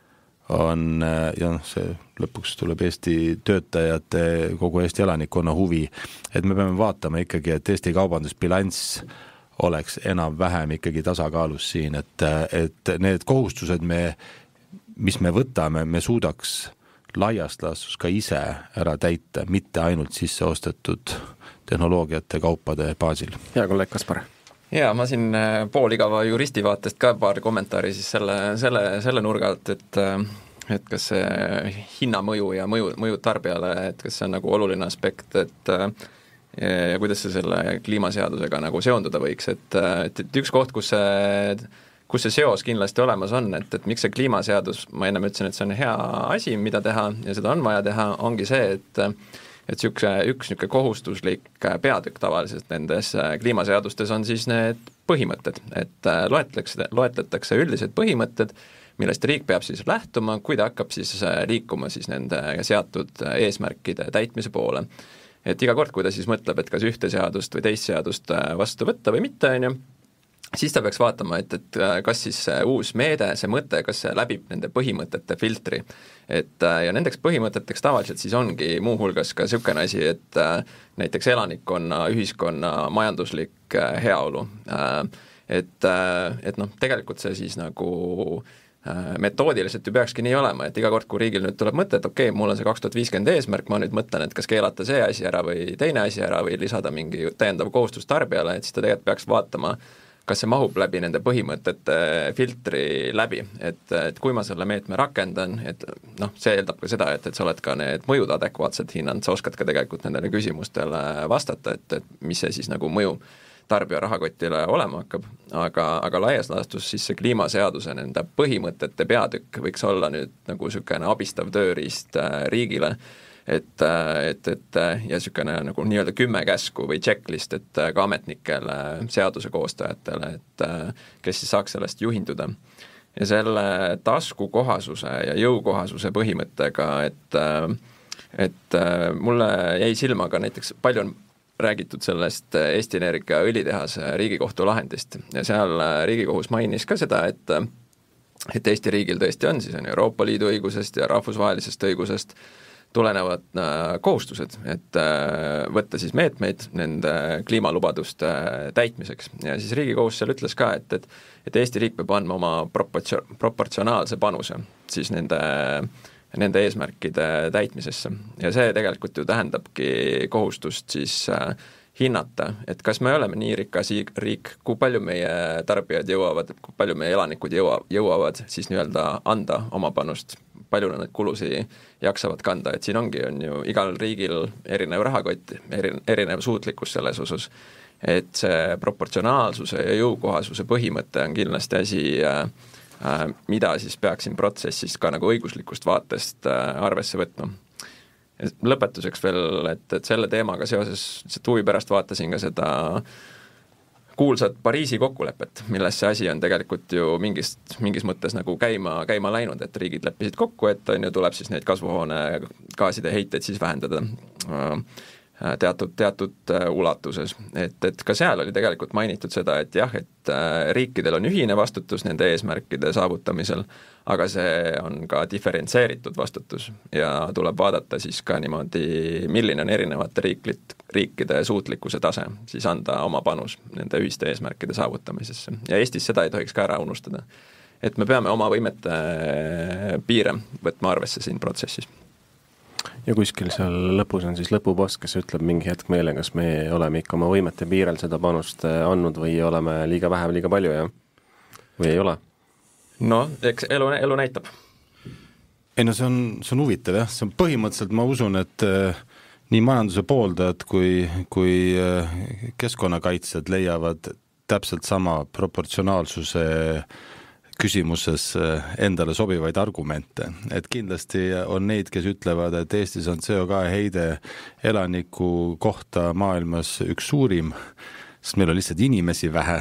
on, ja see lõpuks tuleb Eesti töötajate, kogu Eesti elanikkonna huvi, et me peame vaatama ikkagi, et Eesti kaubandusbilanss oleks enam-vähem ikkagi tasakaalus siin, et, et need kohustused, me, mis me võtame, me suudaks laiast laastus ka ise ära täita, mitte ainult sisse ostetud tehnoloogiate kaupade baasil. Hea kolleeg Kaspar. Ja ma siin pooligava juristi vaatest ka paar kommentaari siis selle, selle, selle nurga alt, et, et kas see hinnamõju ja mõju, mõju tarbijale, et kas see on nagu oluline aspekt, et ja kuidas see selle kliimaseadusega nagu seonduda võiks, et, et, et üks koht, kus see kus see seos kindlasti olemas on, et, et miks see kliimaseadus, ma enne ütlesin, et see on hea asi, mida teha ja seda on vaja teha, ongi see, et et üks, üks niisugune kohustuslik peatükk tavaliselt nendes kliimaseadustes on siis need põhimõtted, et loetletakse, loetletakse üldised põhimõtted, millest riik peab siis lähtuma, kui ta hakkab siis liikuma siis nende seatud eesmärkide täitmise poole. Et iga kord, kui ta siis mõtleb, et kas ühte seadust või teist seadust vastu võtta või mitte, on ju, siis ta peaks vaatama, et, et kas siis uus meede, see mõte, kas see läbib nende põhimõtete filtri. Et, ja nendeks põhimõteteks tavaliselt siis ongi muuhulgas ka niisugune asi, et näiteks elanikkonna, ühiskonna majanduslik heaolu. Et, et noh, tegelikult see siis nagu metoodiliselt ju peakski nii olema, et iga kord, kui riigil nüüd tuleb mõte, et okei, okay, mul on see kaks tuhat viiskümmend eesmärk, ma nüüd mõtlen, et kas keelata see asi ära või teine asi ära või lisada mingi täiendav kohustus tarbijale, et siis ta tegelikult peaks vaatama, kas see mahub läbi nende põhimõtete filtri läbi, et, et kui ma selle meetme rakendan, et noh, see eeldab ka seda, et, et sa oled ka need mõjud adekvaatselt hinnanud, sa oskad ka tegelikult nendele küsimustele vastata, et, et mis see siis nagu mõju tarbija rahakotile olema hakkab, aga, aga laias laastus siis see kliimaseaduse nende põhimõtete peatükk võiks olla nüüd nagu niisugune abistav tööriist riigile, et, et, et ja niisugune nagu nii-öelda kümme käsku või checklist, et ka ametnikele, seaduse koostajatele, et kes siis saaks sellest juhinduda. Ja selle taskukohasuse ja jõukohasuse põhimõttega, et, et mulle jäi silma ka näiteks palju on räägitud sellest Eesti Energia õlitehase Riigikohtu lahendist ja seal Riigikohus mainis ka seda, et et Eesti riigil tõesti on siis on Euroopa Liidu õigusest ja rahvusvahelisest õigusest tulenevad kohustused, et võtta siis meetmeid nende kliimalubaduste täitmiseks. Ja siis Riigikohus seal ütles ka, et, et, et Eesti riik peab andma oma proportsio- proportsionaalse panuse siis nende, nende eesmärkide täitmisesse. Ja see tegelikult ju tähendabki kohustust siis hinnata, et kas me oleme nii rikas riik, kui palju meie tarbijad jõuavad, kui palju meie elanikud jõua, jõuavad siis nii-öelda anda oma panust, palju nad kulusi jaksavad kanda, et siin ongi, on ju igal riigil erinev rahakott, erinev suutlikkus selles osus, et see proportsionaalsuse ja jõukohasuse põhimõte on kindlasti asi, mida siis peaksin protsessis ka nagu õiguslikust vaatest arvesse võtma. Ja lõpetuseks veel, et, et selle teemaga seoses huvi pärast vaatasin ka seda kuulsat Pariisi kokkulepet, milles see asi on tegelikult ju mingist, mingis mõttes nagu käima, käima läinud, et riigid leppisid kokku, et on ju, tuleb siis neid kasvuhoonegaaside heiteid siis vähendada teatud, teatud ulatuses. Et, et ka seal oli tegelikult mainitud seda, et jah, et riikidel on ühine vastutus nende eesmärkide saavutamisel, aga see on ka diferentseeritud vastutus ja tuleb vaadata siis ka niimoodi, milline on erinevate riiklit, riikide suutlikkuse tase, siis anda oma panus nende ühiste eesmärkide saavutamisesse. Ja Eestis seda ei tohiks ka ära unustada. Et me peame oma võimete piire võtma arvesse siin protsessis. Ja kuskil seal lõpus on siis lõpupost, kes ütleb mingi hetk meile, kas me oleme ikka oma võimete piirel seda panust andnud või oleme liiga vähe või liiga palju, ja? Või ei ole? No, eks elu, elu näitab. Ei no see on, see on huvitav, jah. See on põhimõtteliselt, ma usun, et äh, nii majanduse pooldajad kui, kui äh, keskkonnakaitsjad leiavad täpselt sama proportsionaalsuse küsimuses endale sobivaid argumente. Et kindlasti on neid, kes ütlevad, et Eestis on C O kahe heide elaniku kohta maailmas üks suurim, sest meil on lihtsalt inimesi vähe.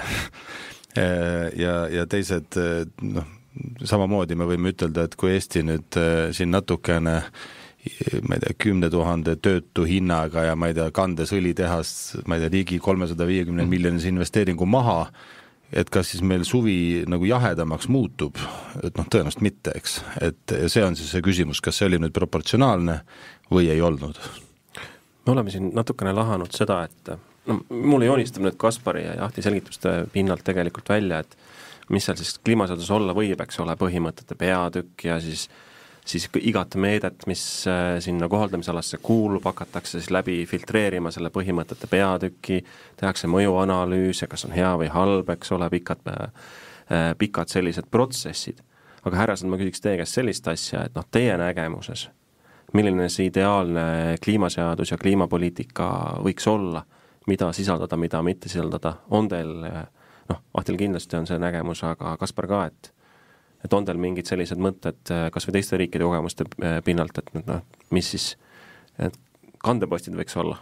ja, ja teised, noh, samamoodi me võime ütelda, et kui Eesti nüüd siin natukene ma ei tea, kümne tuhande töötu hinnaga ja ma ei tea, kandes õlitehas, ma ei tea, ligi kolmesada viiekümne miljonise investeeringu maha, et kas siis meil suvi nagu jahedamaks muutub, et noh, tõenäoliselt mitte, eks. Et see on siis see küsimus, kas see oli nüüd proportsionaalne või ei olnud. Me oleme siin natukene lahanud seda, et no, mul joonistab nüüd Kaspari ja Jahti selgituste pinnalt tegelikult välja, et mis seal siis kliimaseadus olla võib, eks ole, põhimõtete peatükk ja siis siis igat meedet, mis sinna kohaldamisalasse kuulub, hakatakse siis läbi filtreerima selle põhimõtete peatüki, tehakse mõjuanalüüse, kas on hea või halb, eks ole, pikad, pikad sellised protsessid. Aga härrased, ma küsiks teie käest sellist asja, et noh, teie nägemuses, milline see ideaalne kliimaseadus ja kliimapoliitika võiks olla, mida sisaldada, mida mitte sisaldada, on teil, noh, Ahtil kindlasti on see nägemus, aga Kaspar ka, et et on teil mingid sellised mõtted kas või teiste riikide kogemuste pinnalt, et noh, mis siis et kandepostid võiks olla?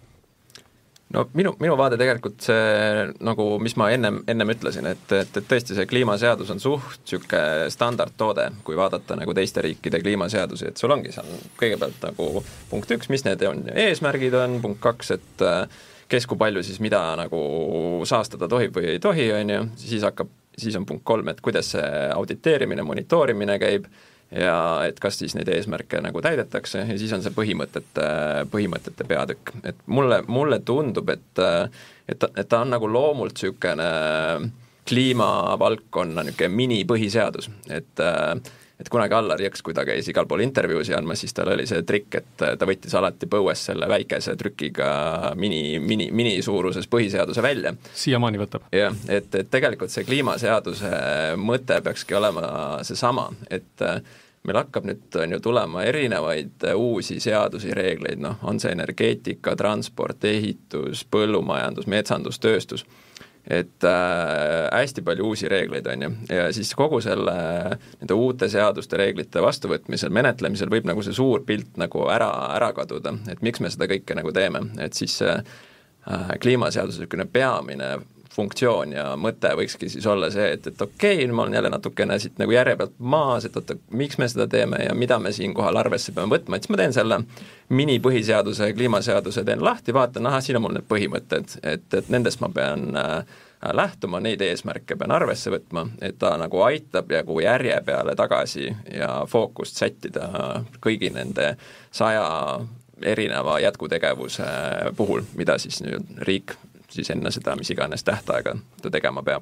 No minu, minu vaade tegelikult see, nagu mis ma ennem, ennem ütlesin, et, et, et tõesti see kliimaseadus on suht süke standardtoode, kui vaadata nagu teiste riikide kliimaseadusi, et sul ongi seal kõigepealt nagu punkt üks, mis need on eesmärgid on, punkt kaks, et kes kui palju siis mida nagu saastada tohib või ei tohi, on ju, siis hakkab siis on punkt kolm, et kuidas see auditeerimine, monitoorimine käib ja et kas siis neid eesmärke nagu täidetakse ja siis on see põhimõtete, põhimõtete peatükk. Et mulle, mulle tundub, et, et, et ta on nagu loomult sükene kliimavaldkonna niisugune mini-põhiseadus, et et kunagi Allar Jõks, kui ta käis igal pool intervjuusi andmas, siis tal oli see trikk, et ta võttis alati põues selle väikese trükiga mini, mini, mini suuruses põhiseaduse välja. Siiamaani võtab. jah, et, et tegelikult see kliimaseaduse mõte peakski olema see sama, et meil hakkab nüüd on ju tulema erinevaid uusi seadusi, reegleid, noh, on see energeetika, transport, ehitus, põllumajandus, metsandus, tööstus, et äh, hästi palju uusi reegleid on ju, ja siis kogu selle nende uute seaduste reeglite vastuvõtmisel, menetlemisel võib nagu see suur pilt nagu ära, ära kaduda, et miks me seda kõike nagu teeme, et siis äh, kliimaseaduse peamine funktsioon ja mõte võikski siis olla see, et, et okei, okay, ma olen jälle natukene siit nagu järje pealt maas, et oota, miks me seda teeme ja mida me siin kohal arvesse peame võtma, et siis ma teen selle mini-põhiseaduse, kliimaseaduse teen lahti, vaatan, aha, siin on mul need põhimõtted, et, et nendest ma pean äh, lähtuma, neid eesmärke pean arvesse võtma, et ta nagu aitab ja kui järje peale tagasi ja fookust sättida kõigi nende saja erineva jätkutegevuse puhul, mida siis nüüd riik siis enne seda, mis iganes tähtaega ta tegema peab.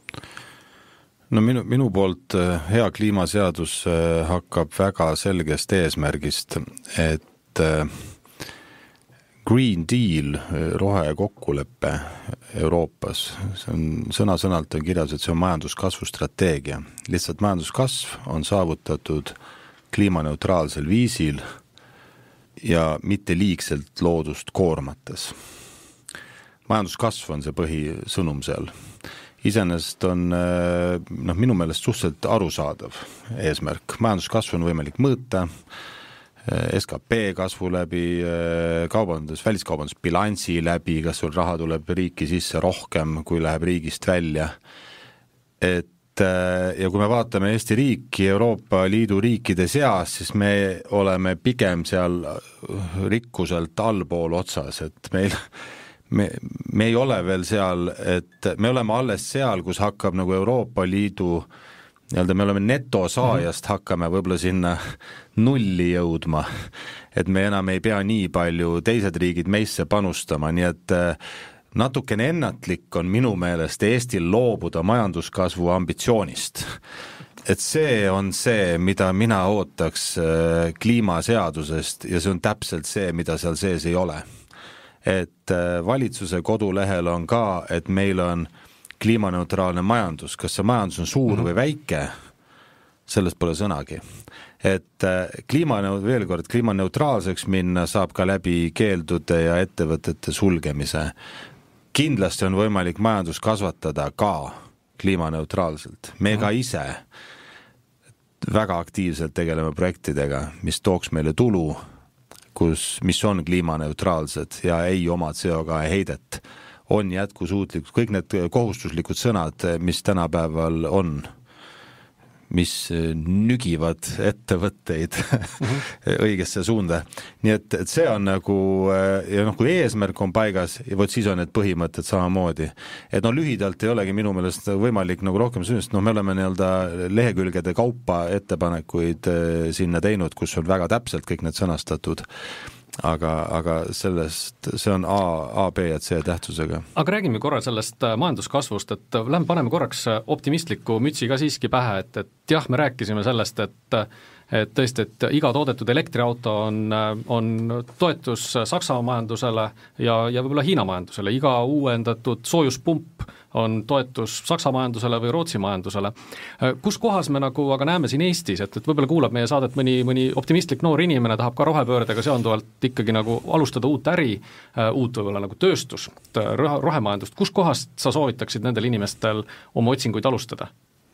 No minu, minu poolt hea kliimaseadus hakkab väga selgest eesmärgist, et Green Deal, rohe kokkuleppe Euroopas, see on sõna-sõnalt on kirjas, et see on majanduskasvu strateegia. Lihtsalt majanduskasv on saavutatud kliimaneutraalsel viisil ja mitte liigselt loodust koormates. Majanduskasv on see põhisõnum seal. Iseenesest on noh, minu meelest suhteliselt arusaadav eesmärk. Majanduskasv on võimalik mõõta, S K P kasvu läbi, kaubandus, väliskaubandusbilansi läbi, kas sul raha tuleb riiki sisse rohkem, kui läheb riigist välja. Et ja kui me vaatame Eesti riiki Euroopa Liidu riikide seas, siis me oleme pigem seal rikkuselt allpool otsas, et meil, me, me ei ole veel seal, et me oleme alles seal, kus hakkab nagu Euroopa Liidu nii-öelda me oleme netosaajast, hakkame võib-olla sinna nulli jõudma, et me enam ei pea nii palju teised riigid meisse panustama, nii et natukene ennatlik on minu meelest Eestil loobuda majanduskasvu ambitsioonist. Et see on see, mida mina ootaks kliimaseadusest ja see on täpselt see, mida seal sees ei ole. Et valitsuse kodulehel on ka, et meil on kliimaneutraalne majandus, kas see majandus on suur või väike, sellest pole sõnagi. Et kliima, veel kord, kliimaneutraalseks minna saab ka läbi keeldude ja ettevõtete sulgemise. Kindlasti on võimalik majandus kasvatada ka kliimaneutraalselt. Me ka ise väga aktiivselt tegeleme projektidega, mis tooks meile tulu, kus, mis on kliimaneutraalsed ja ei oma C O kahe heidet. On jätkusuutlikud, kõik need kohustuslikud sõnad, mis tänapäeval on, mis nügivad ettevõtteid mm-hmm. õigesse suunda. Nii et, et see on nagu, ja noh, kui eesmärk on paigas, ja võt siis on need põhimõtted samamoodi. Et no lühidalt ei olegi minu meelest võimalik nagu rohkem sünnist, no me oleme nii-öelda lehekülgede kaupa ettepanekuid sinna teinud, kus on väga täpselt kõik need sõnastatud. Aga, aga sellest, see on A, A, B ja C tähtsusega. Aga räägime korra sellest majanduskasvust, et lähme paneme korraks optimistliku mütsi ka siiski pähe, et, et jah, me rääkisime sellest, et et tõesti, et iga toodetud elektriauto on, on toetus Saksa majandusele ja, ja võib-olla Hiina majandusele, iga uuendatud soojuspump on toetus Saksa majandusele või Rootsi majandusele. Kus kohas me nagu aga näeme siin Eestis, et, et võib-olla kuulab meie saadet mõni, mõni optimistlik noor inimene, tahab ka rohepöördega seonduvalt ikkagi nagu alustada uut äri, uut võib-olla nagu tööstust, rohemajandust. Kus kohast sa soovitaksid nendel inimestel oma otsinguid alustada?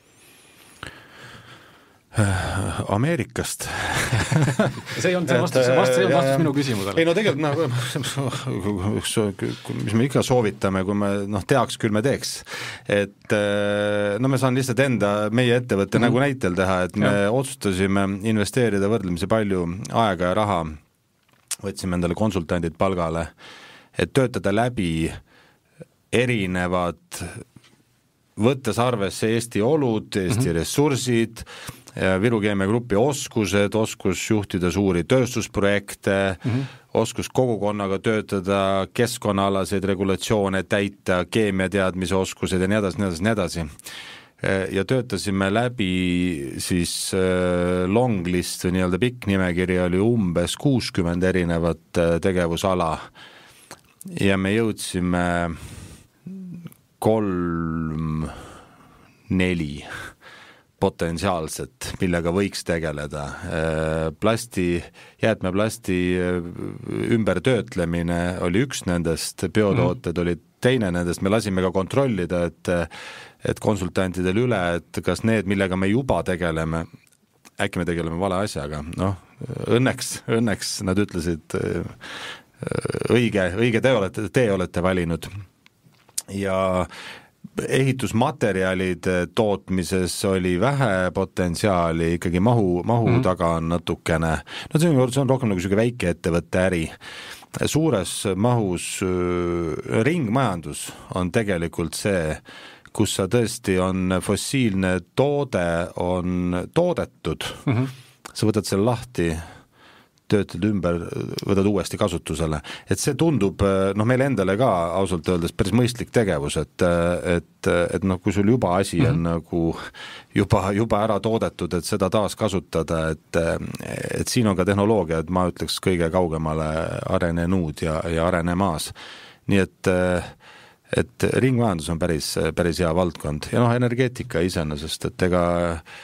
Ameerikast. see on see vastus, vastus, see on vastus minu küsimusele. Ei no tegelikult, no, mis me ikka soovitame, kui me noh, teaks, küll me teeks. Et no me saan lihtsalt enda, meie ettevõtte mm-hmm. nagu näitel teha, et me ja. otsustasime investeerida võrdlemisi palju aega ja raha, võtsime endale konsultandid palgale, et töötada läbi erinevad, võttes arvesse Eesti olud, Eesti mm-hmm. ressursid, Viru Keemia Grupi oskused, oskus juhtida suuri tööstusprojekte, mm-hmm. oskus kogukonnaga töötada, keskkonnaalaseid regulatsioone täita, keemiateadmise oskused ja nii edasi, nii edasi, nii edasi. Ja töötasime läbi siis long list või nii-öelda pikk nimekiri oli umbes kuuskümmend erinevat tegevusala ja me jõudsime kolm, neli potentsiaalset, millega võiks tegeleda. Plasti, jäätmeplasti ümbertöötlemine oli üks nendest, biotooted mm. oli teine nendest, me lasime ka kontrollida, et, et konsultantidel üle, et kas need, millega me juba tegeleme, äkki me tegeleme vale asjaga, noh, õnneks, õnneks nad ütlesid õige, õige te olete, te olete valinud ja ehitusmaterjalide tootmises oli vähe potentsiaali, ikkagi mahu, mahu mm. taga on natukene, no see on, see on rohkem nagu selline väike ettevõtte äri. Suures mahus ringmajandus on tegelikult see, kus sa tõesti on fossiilne toode on toodetud, mm-hmm. sa võtad selle lahti, töötad ümber, võtad uuesti kasutusele. Et see tundub, noh meil endale ka ausalt öeldes päris mõistlik tegevus, et, et, et noh, kui sul juba asi on mm-hmm. nagu juba, juba ära toodetud, et seda taas kasutada, et, et siin on ka tehnoloogia, et ma ütleks kõige kaugemale arenenud ja, ja arenemaas. Nii et, et ringmajandus on päris, päris hea valdkond ja noh, energeetika iseenesest, et ega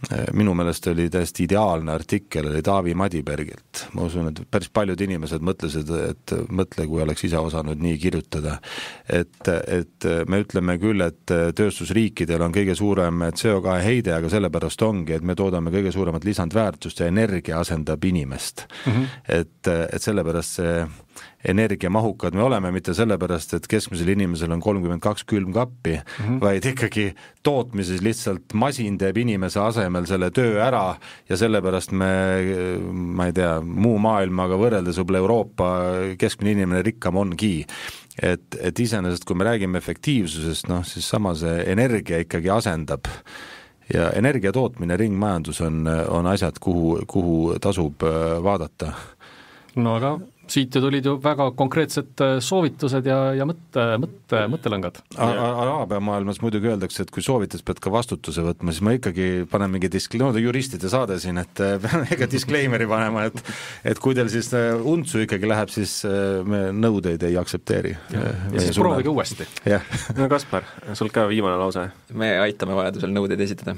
minu meelest oli täiesti ideaalne artikkel, oli Taavi Madibergilt. Ma usun, et päris paljud inimesed mõtlesid, et mõtle, kui oleks ise osanud nii kirjutada. Et, et me ütleme küll, et tööstusriikidel on kõige suurem C O kahe heide, aga sellepärast ongi, et me toodame kõige suuremat lisandväärtust ja energia asendab inimest. Mm-hmm. Et, et sellepärast see energiamahukad me oleme, mitte sellepärast, et keskmisel inimesel on kolmkümmend kaks külmkappi, mm-hmm. vaid ikkagi tootmises lihtsalt masin teeb inimese asemel selle töö ära ja sellepärast me, ma ei tea, muu maailmaga võrreldes võib-olla Euroopa keskmine inimene rikkam ongi. Et, et iseenesest, kui me räägime efektiivsusest, noh, siis sama see energia ikkagi asendab ja energia tootmine, ringmajandus on, on asjad, kuhu, kuhu tasub vaadata. No aga siit ju tulid ju väga konkreetsed soovitused ja, ja mõtte, mõtte, mõttelõngad. Araabia maailmas muidugi öeldakse, et kui soovitas pead ka vastutuse võtma, siis ma ikkagi panen mingi disclaimer, no juristide saade siin, et pean ega disclaimeri panema, et, et kui teil siis untsu ikkagi läheb, siis me nõudeid ei aksepteeri. Ja, ja siis proovige uuesti. Yeah. No Kaspar, sul ka viimane lause. Me aitame vajadusel nõudeid esitada.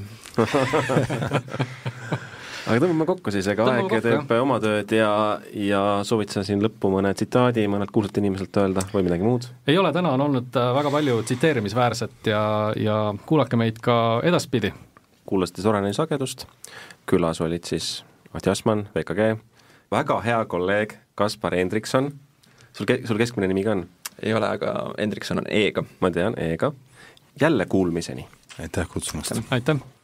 Aga tõmbame kokku siis, ega aeg teeb oma tööd ja, ja soovitsa siin lõppu mõne tsitaadi, mõned kuulsat inimeselt öelda või midagi muud? Ei ole, täna on olnud väga palju tsiteerimisväärset ja, ja kuulake meid ka edaspidi. Kuulasite Soraineni sagedust, külas olid siis Mati Asman, V K G, väga hea kolleeg Kaspar Hendrikson, sul, ke- sul keskmine nimi ka on? Ei ole, aga Hendrikson on E-ga. Ma tean, E-ga. Jälle kuulmiseni. Aitäh kutsumast. Aitäh.